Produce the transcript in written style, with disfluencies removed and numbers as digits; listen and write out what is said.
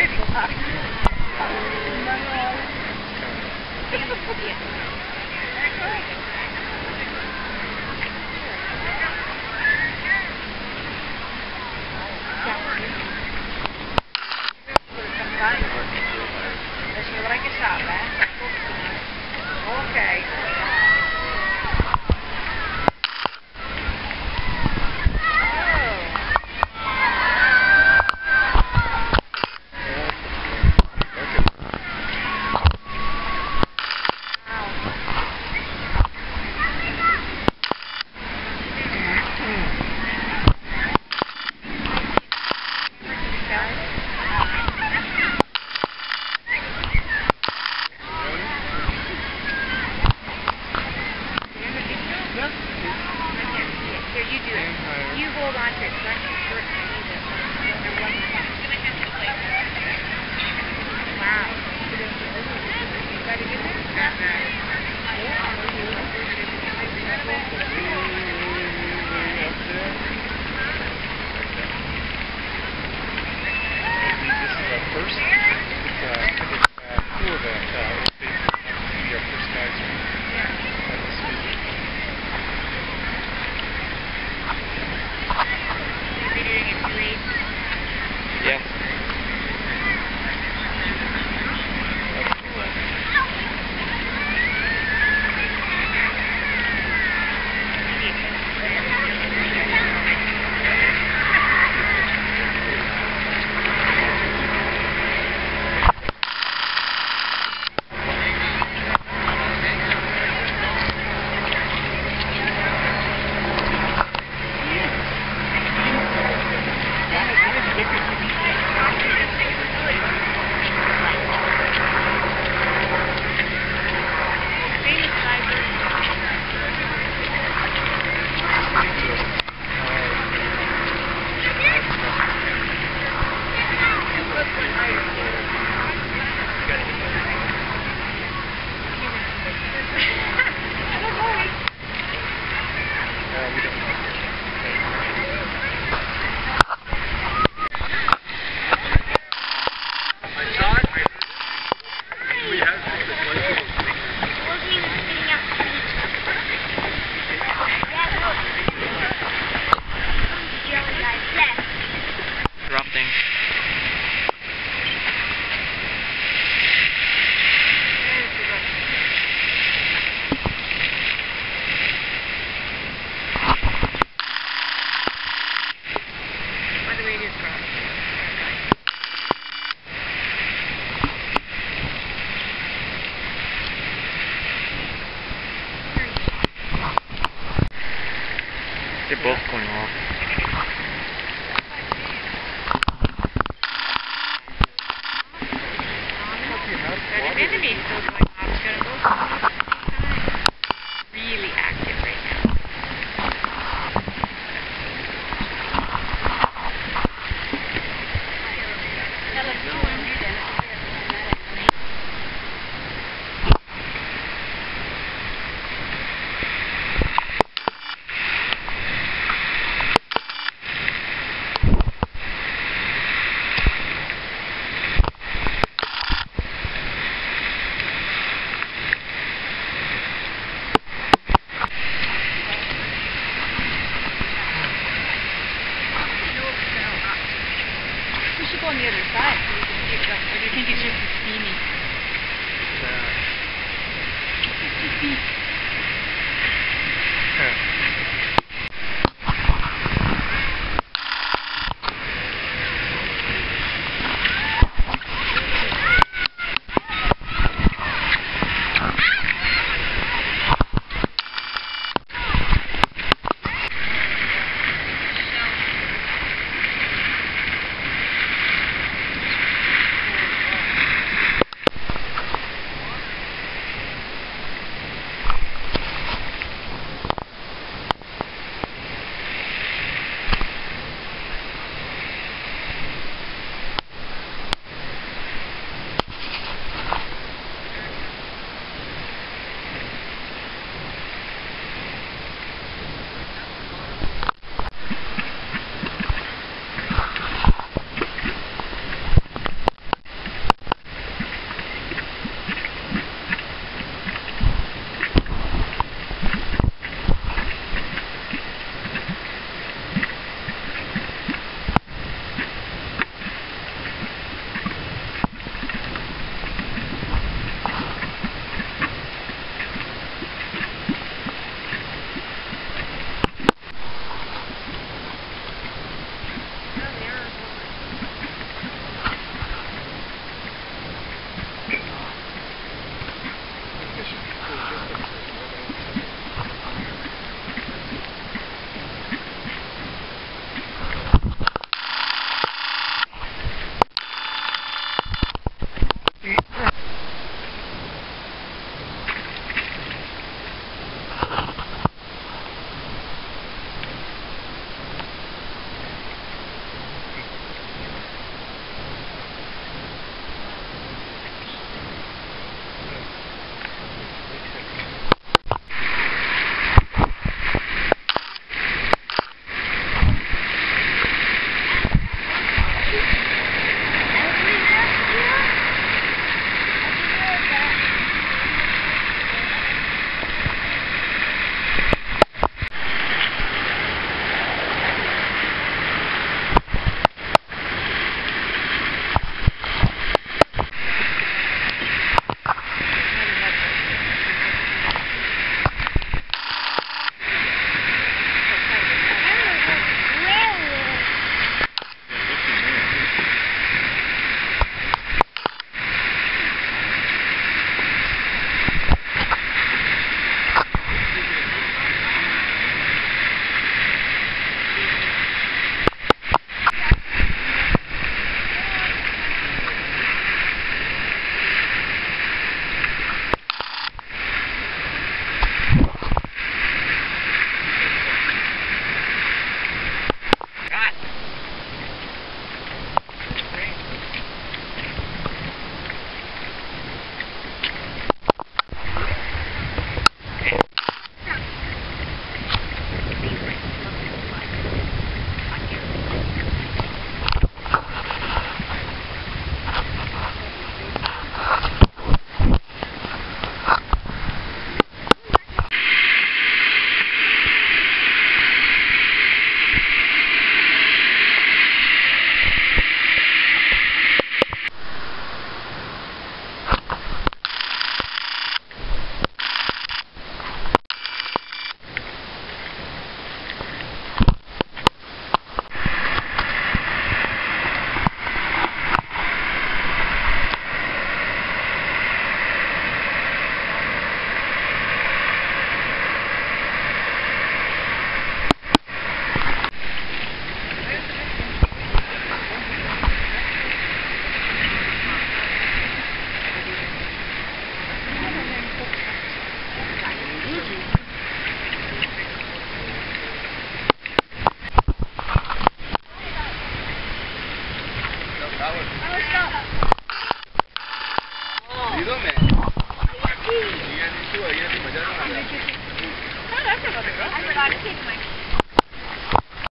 Adesso vedrai che sale, Ok. Here, you do it. You hold on to it. So I can short Wow. Got it in This is our first. It's cool that we'll be our first geyser. Yeah. Erupting. By the way, it is dropping. They're both going off. An enemy is still going off. It's going to go for really active right now. We should go on the other side so we can see it. Or do you think it's just as steamy? It's just steamy. લીધો મેં અહીંયા નીચે અહીંયા મજા ના આવે Oh, that's a little rough. I forgot to take my